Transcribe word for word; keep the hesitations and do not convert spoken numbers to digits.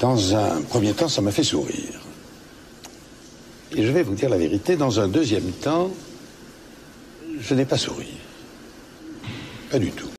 Dans un premier temps, ça m'a fait sourire. Et je vais vous dire la vérité, dans un deuxième temps, je n'ai pas souri. Pas du tout.